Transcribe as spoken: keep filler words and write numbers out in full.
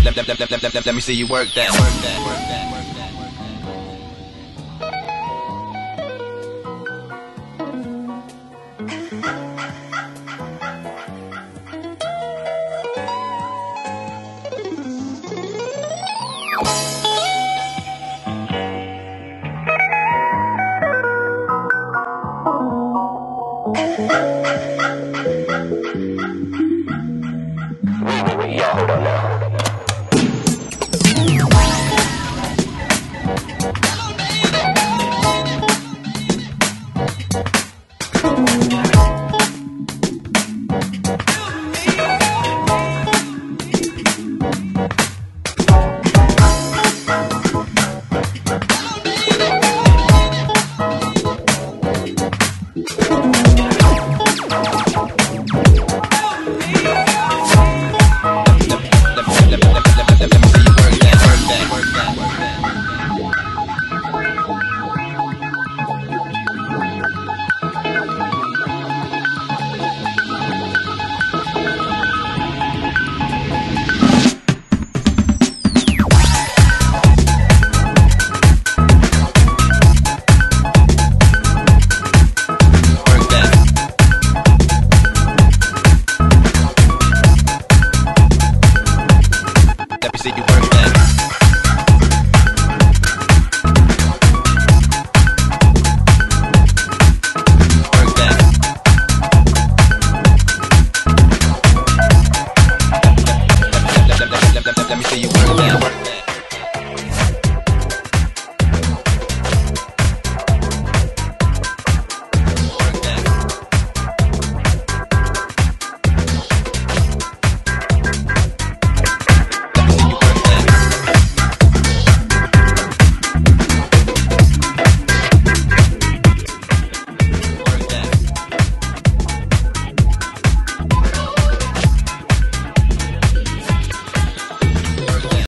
Let me see you work that. Work that. Work that. Work that. Wait, wait, yeah, hold on now. Let me see you work.